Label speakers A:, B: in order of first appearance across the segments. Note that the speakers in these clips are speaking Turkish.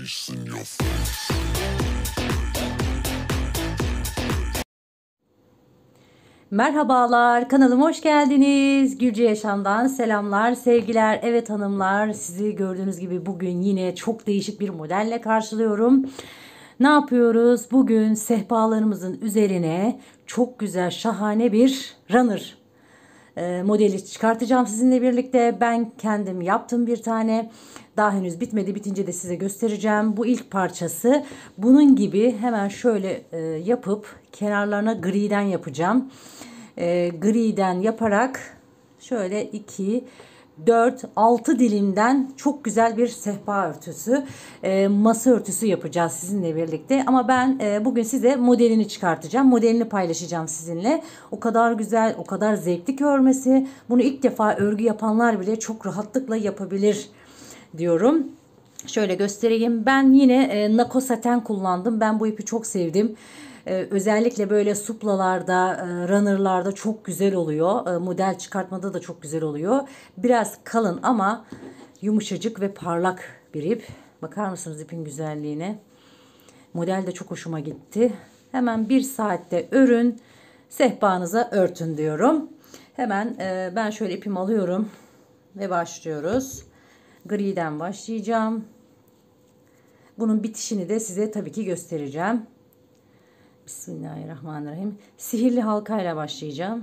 A: Merhabalar, kanalıma hoş geldiniz. Gülce Yaşam'dan selamlar, sevgiler. Evet hanımlar, sizi gördüğünüz gibi bugün yine çok değişik bir modelle karşılıyorum. Ne yapıyoruz? Bugün sehpalarımızın üzerine çok güzel, şahane bir runner modeli çıkartacağım sizinle birlikte. Ben kendim yaptım bir tane. Daha henüz bitmedi. Bitince de size göstereceğim. Bu ilk parçası. Bunun gibi hemen şöyle yapıp kenarlarına griden yapacağım. Griden yaparak şöyle 2, 4, 6 dilimden çok güzel bir sehpa örtüsü, masa örtüsü yapacağız sizinle birlikte. Ama ben bugün size modelini çıkartacağım. Modelini paylaşacağım sizinle. O kadar güzel, o kadar zevkli ki örmesi. Bunu ilk defa örgü yapanlar bile çok rahatlıkla yapabilir diyorum. Şöyle göstereyim. Ben yine nako saten kullandım. Ben bu ipi çok sevdim. Özellikle böyle suplalarda, runnerlarda çok güzel oluyor. Model çıkartmada da çok güzel oluyor. Biraz kalın ama yumuşacık ve parlak bir ip. Bakar mısınız ipin güzelliğine? Model de çok hoşuma gitti. Hemen 1 saatte örün, sehpanıza örtün diyorum. Hemen ben şöyle ipimi alıyorum ve başlıyoruz. Griden başlayacağım. Bunun bitişini de size tabii ki göstereceğim. Bismillahirrahmanirrahim. Sihirli halkayla başlayacağım.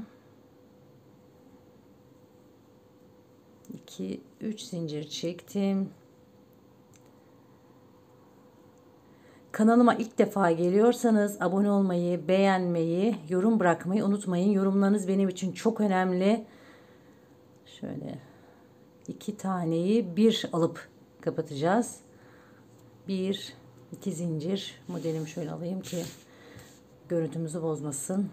A: 2, 3 zincir çektim. Kanalıma ilk defa geliyorsanız abone olmayı, beğenmeyi, yorum bırakmayı unutmayın. Yorumlarınız benim için çok önemli. Şöyle 2 taneyi bir alıp kapatacağız. 1, 2 zincir. Modelimi şöyle alayım ki görüntümüzü bozmasın.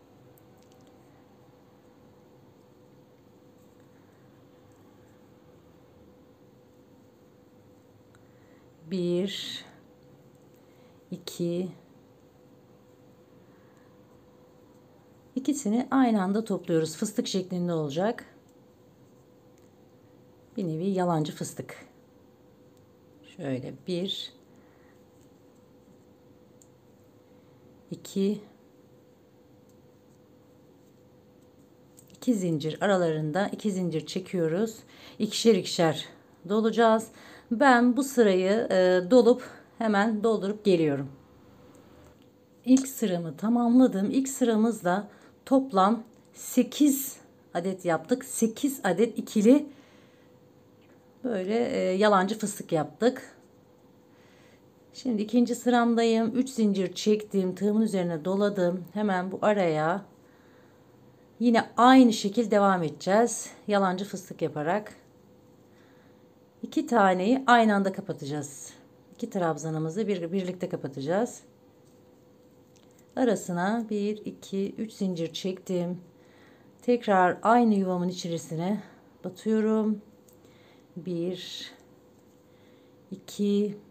A: Bir, iki, ikisini aynı anda topluyoruz. Fıstık şeklinde olacak. Bir nevi yalancı fıstık. Şöyle 1, 2, 2 zincir aralarında 2 zincir çekiyoruz. İkişer ikişer dolacağız. Ben bu sırayı dolup hemen doldurup geliyorum. İlk sıramı tamamladım. İlk sıramızda toplam 8 adet yaptık. 8 adet ikili böyle yalancı fıstık yaptık. Şimdi ikinci sıramdayım. 3 zincir çektim. Tığımın üzerine doladım. Hemen bu araya yine aynı şekil devam edeceğiz. Yalancı fıstık yaparak. 2 taneyi aynı anda kapatacağız. 2 trabzanımızı birlikte kapatacağız. Arasına 1, 2, 3 zincir çektim. Tekrar aynı yuvamın içerisine batıyorum. 1, 2,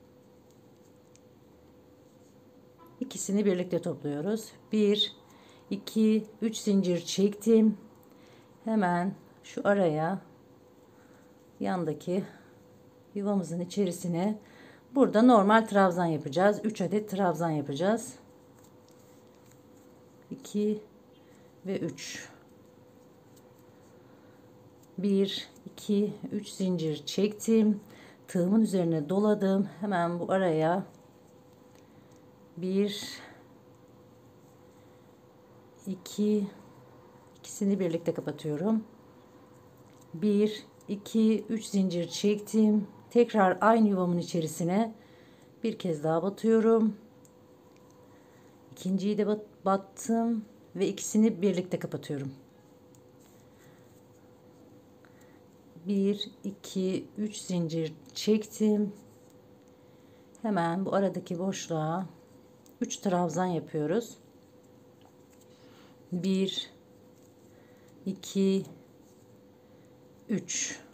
A: ikisini birlikte topluyoruz. 1, 2, 3 zincir çektim. Hemen şu araya yandaki yuvamızın içerisine burada normal trabzan yapacağız. 3 adet trabzan yapacağız. 2 ve 3. 1, 2, 3 zincir çektim. Tığımın üzerine doladım. Hemen bu araya 1, 2, ikisini birlikte kapatıyorum. 1, 2, 3 zincir çektim. Tekrar aynı yuvamın içerisine bir kez daha batıyorum. İkinciyi de battım ve ikisini birlikte kapatıyorum. 1, 2, 3 zincir çektim. Hemen bu aradaki boşluğa 3 trabzan yapıyoruz. 1, 2, 3.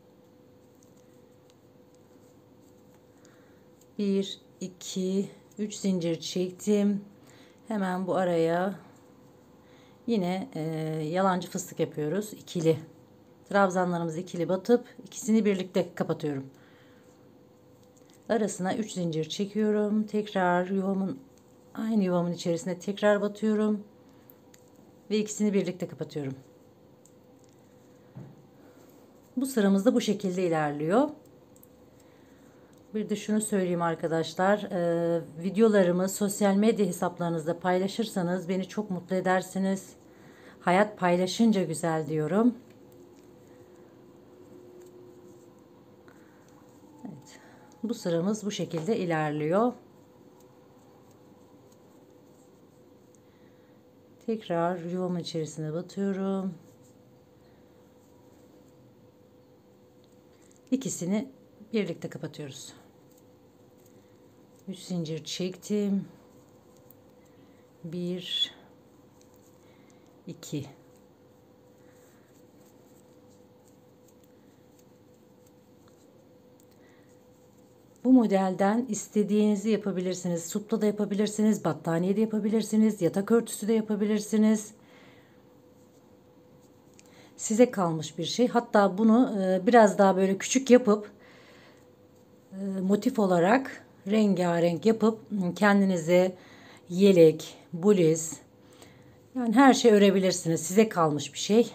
A: 1, 2, 3 zincir çektim. Hemen bu araya yine yalancı fıstık yapıyoruz. İkili. Trabzanlarımızı ikili batıp ikisini birlikte kapatıyorum. Arasına 3 zincir çekiyorum. Tekrar aynı yuvamın içerisine tekrar batıyorum ve ikisini birlikte kapatıyorum. Bu sıramız da bu şekilde ilerliyor. Bir de şunu söyleyeyim arkadaşlar. Videolarımı sosyal medya hesaplarınızda paylaşırsanız beni çok mutlu edersiniz. Hayat paylaşınca güzel diyorum. Evet. Bu sıramız bu şekilde ilerliyor. Tekrar yuvamın içerisine batıyorum. İkisini birlikte kapatıyoruz. 3 zincir çektim. 1 2 Bu modelden istediğinizi yapabilirsiniz. Supla da yapabilirsiniz, battaniye de yapabilirsiniz, yatak örtüsü de yapabilirsiniz. Size kalmış bir şey. Hatta bunu biraz daha böyle küçük yapıp motif olarak rengarenk yapıp kendinize yelek, bluz, yani her şey örebilirsiniz. Size kalmış bir şey.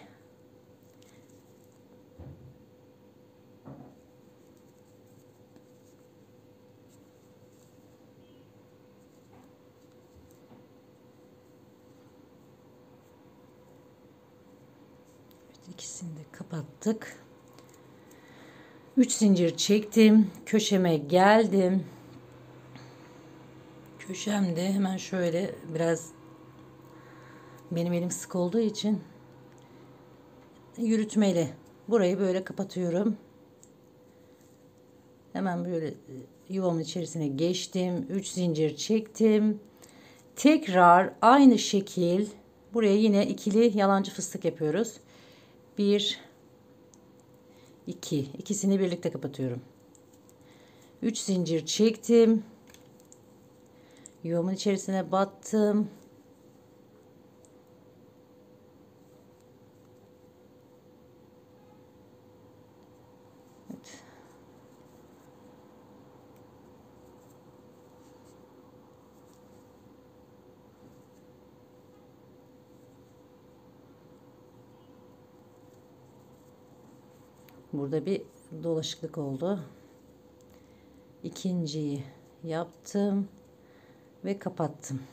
A: İkisini de kapattık. 3 zincir çektim. Köşeme geldim. Köşemde hemen şöyle biraz, benim elim sık olduğu için yürütmeyle burayı böyle kapatıyorum. Hemen böyle yuvamın içerisine geçtim. 3 zincir çektim. Tekrar aynı şekil buraya yine ikili yalancı fıstık yapıyoruz. 1 2 ikisini birlikte kapatıyorum. 3 zincir çektim. Yuvamın içerisine battım. Evet. Burada bir dolaşıklık oldu. İkinciyi yaptım ve kapattım.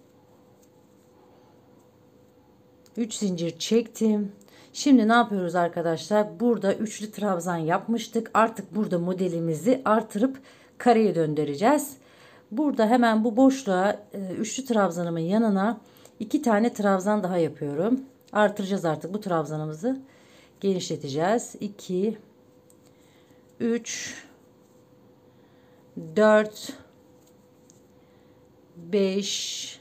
A: 3 zincir çektim. Şimdi ne yapıyoruz arkadaşlar? Burada üçlü trabzan yapmıştık. Artık burada modelimizi artırıp kareye döndüreceğiz. Burada hemen bu boşluğa üçlü trabzanımın yanına 2 tane trabzan daha yapıyorum. Artıracağız artık bu trabzanımızı. Genişleteceğiz. 2 3 4 5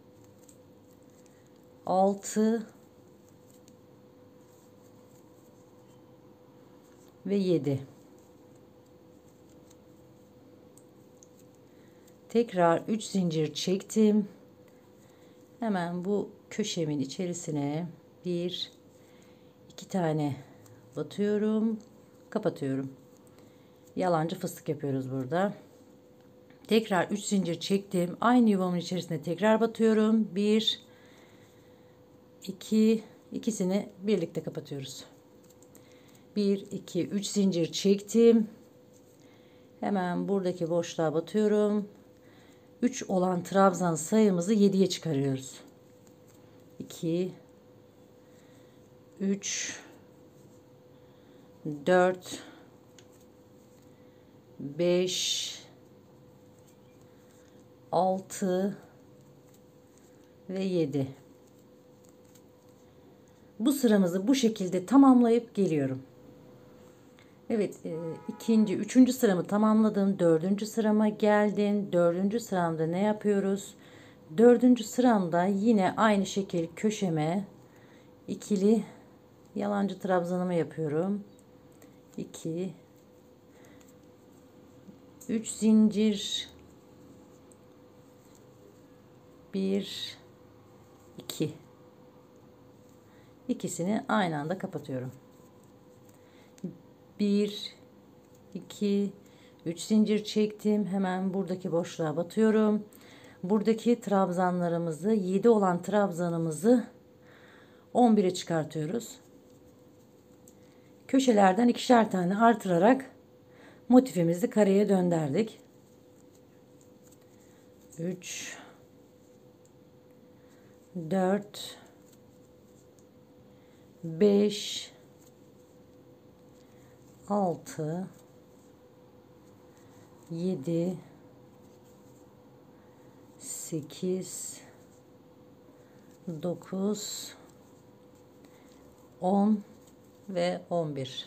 A: 6 ve 7. Tekrar 3 zincir çektim. Hemen bu köşemin içerisine 1 2 tane batıyorum, kapatıyorum. Yalancı fıstık yapıyoruz burada. Tekrar 3 zincir çektim. Aynı yuvamın içerisine tekrar batıyorum. 1 2 ikisini birlikte kapatıyoruz. 1 2 3 zincir çektim. Hemen buradaki boşluğa batıyorum. 3 olan trabzan sayımızı 7'ye çıkarıyoruz. 2 3 4 5 6 ve 7. Bu sıramızı bu şekilde tamamlayıp geliyorum. Evet, üçüncü sıramı tamamladım. Dördüncü sırama geldim. Dördüncü sıramda ne yapıyoruz? Dördüncü sıramda yine aynı şekil köşeme ikili yalancı trabzanımı yapıyorum. 2 3 zincir, 1 2 ikisini aynı anda kapatıyorum. 1 2 3 zincir çektim. Hemen buradaki boşluğa batıyorum. Buradaki trabzanlarımızı, 7 olan trabzanımızı 11'e çıkartıyoruz. Köşelerden ikişer tane artırarak motifimizi kareye döndürdük. 3 4 5 6 7 8 9 10 ve 11.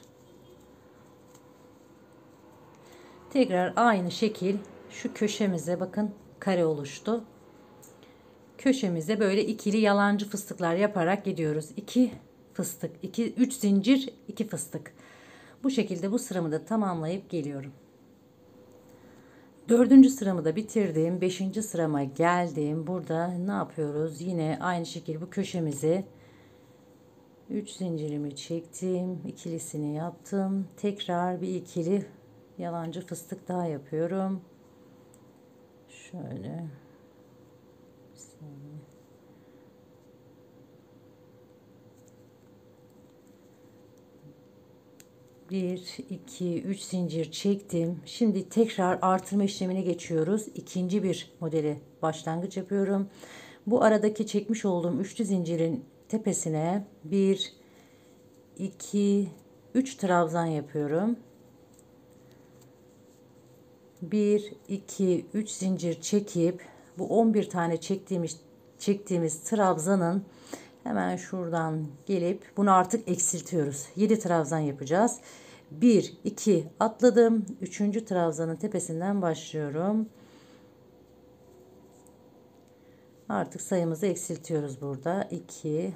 A: Tekrar aynı şekil şu köşemize bakın, kare oluştu. Köşemize böyle ikili yalancı fıstıklar yaparak gidiyoruz. 2 fıstık, 2 3 zincir, 2 fıstık. Bu şekilde bu sıramı da tamamlayıp geliyorum. Dördüncü sıramı da bitirdim. Beşinci sırama geldim. Burada ne yapıyoruz? Yine aynı şekilde bu köşemize 3 zincirimi çektim. İkilisini yaptım. Tekrar bir ikili yalancı fıstık daha yapıyorum. Şöyle. Bir, iki, üç zincir çektim. Şimdi tekrar artırma işlemine geçiyoruz. İkinci bir modeli başlangıç yapıyorum. Bu aradaki çekmiş olduğum üçlü zincirin tepesine 1, 2, 3 trabzan yapıyorum. 1, 2, 3 zincir çekip bu 11 tane çektiğimiz trabzanın hemen şuradan gelip bunu artık eksiltiyoruz. 7 trabzan yapacağız. 1, 2 atladım. 3. trabzanın tepesinden başlıyorum. Artık sayımızı eksiltiyoruz burada. 2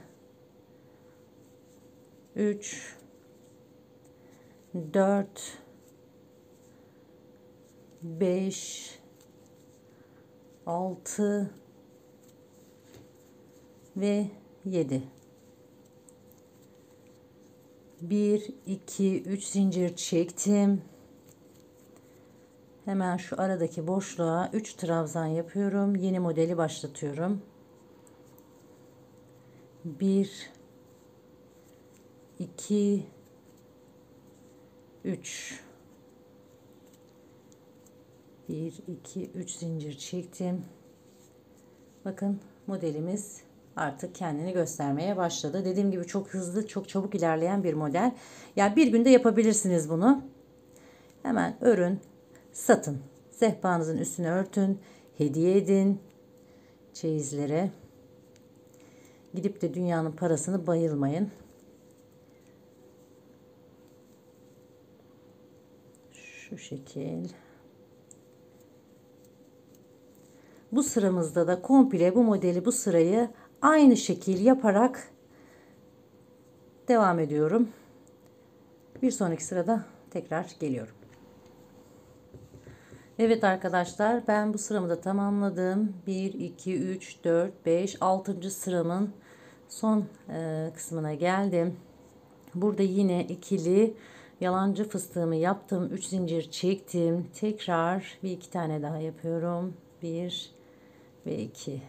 A: 3 4 5 6 ve 7. 1 2 3 zincir çektim. Hemen şu aradaki boşluğa 3 trabzan yapıyorum. Yeni modeli başlatıyorum. 1 2 3 1 2 3 zincir çektim. Bakın modelimiz artık kendini göstermeye başladı. Dediğim gibi çok hızlı, çok çabuk ilerleyen bir model. Yani bir günde yapabilirsiniz bunu. Hemen örün, satın. Sehpanızın üstüne örtün, hediye edin çeyizlere. Gidip de dünyanın parasını bayılmayın. Şu şekil. Bu sıramızda da komple bu modeli, bu sırayı aynı şekil yaparak devam ediyorum. Bir sonraki sırada tekrar geliyorum. Evet arkadaşlar, ben bu sıramı da tamamladım. 1 2 3 4 5 6. sıramın son kısmına geldim. Burada yine ikili yalancı fıstığımı yaptım. 3 zincir çektim. Tekrar bir iki tane daha yapıyorum. 1 ve 2.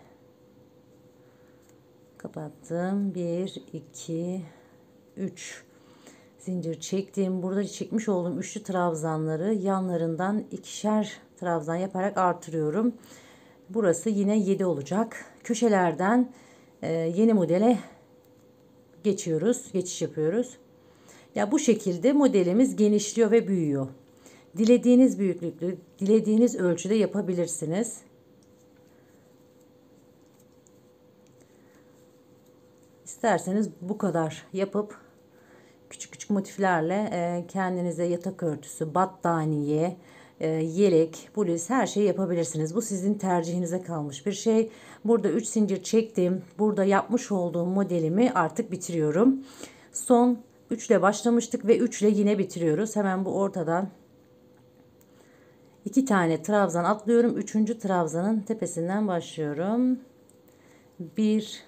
A: Kapattım. 1 2 3 zincir çektim. Burada çekmiş olduğum üçlü trabzanları yanlarından ikişer trabzan yaparak artırıyorum. Burası yine 7 olacak. Köşelerden yeni modele geçiş yapıyoruz. Ya bu şekilde modelimiz genişliyor ve büyüyor. Dilediğiniz büyüklükte, dilediğiniz ölçüde yapabilirsiniz. İsterseniz bu kadar yapıp küçük küçük motiflerle kendinize yatak örtüsü, battaniye, yelek, bluz her şeyi yapabilirsiniz. Bu sizin tercihinize kalmış bir şey. Burada 3 zincir çektim. Burada yapmış olduğum modelimi artık bitiriyorum. Son 3 ile başlamıştık ve 3 ile yine bitiriyoruz. Hemen bu ortadan 2 tane trabzan atlıyorum. 3. trabzanın tepesinden başlıyorum. 1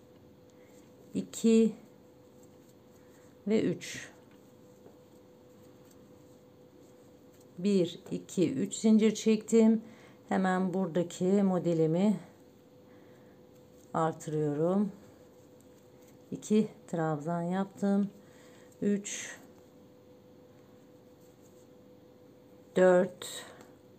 A: 2 ve 3. 1 2 3 zincir çektim. Hemen buradaki modelimi artırıyorum. 2 trabzan yaptım. 3 4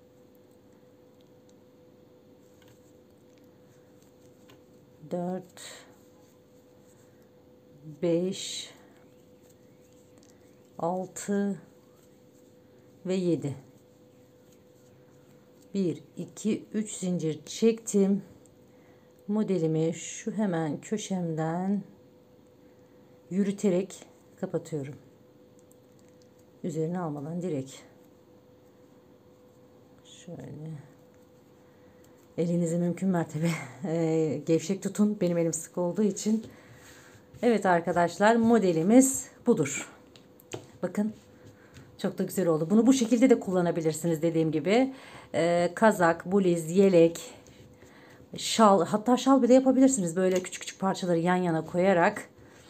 A: 5 6 ve 7. 1 2 3 zincir çektim. Modelimi şu hemen köşemden yürüterek kapatıyorum. Üzerine almadan direkt şöyle elinizi mümkün mertebe gevşek tutun. Benim elim sık olduğu için. Evet arkadaşlar, modelimiz budur. Bakın çok da güzel oldu. Bunu bu şekilde de kullanabilirsiniz dediğim gibi. Kazak, bluz, yelek, şal, hatta şal bile yapabilirsiniz. Böyle küçük küçük parçaları yan yana koyarak.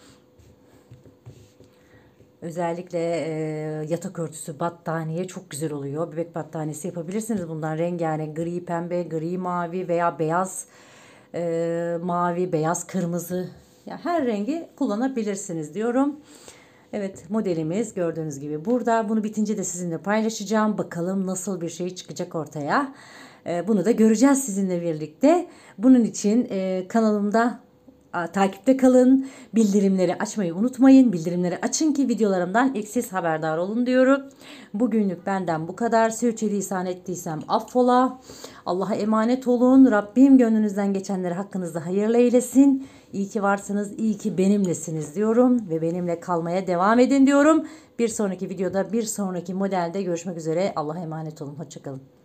A: Özellikle yatak örtüsü, battaniye çok güzel oluyor. Bebek battaniyesi yapabilirsiniz. Bundan rengarenk gri pembe, gri mavi veya beyaz mavi, beyaz kırmızı. Ya her rengi kullanabilirsiniz diyorum. Evet, modelimiz gördüğünüz gibi burada. Bunu bitince de sizinle paylaşacağım. Bakalım nasıl bir şey çıkacak ortaya. Bunu da göreceğiz sizinle birlikte. Bunun için kanalımda takipte kalın. Bildirimleri açmayı unutmayın. Bildirimleri açın ki videolarımdan eksiz haberdar olun diyorum. Bugünlük benden bu kadar. Sürçülisan ettiysem affola. Allah'a emanet olun. Rabbim gönlünüzden geçenleri hakkınızda hayırlı eylesin. İyi ki varsınız, iyi ki benimlesiniz diyorum ve benimle kalmaya devam edin diyorum. Bir sonraki videoda, bir sonraki modelde görüşmek üzere. Allah'a emanet olun. Hoşça kalın.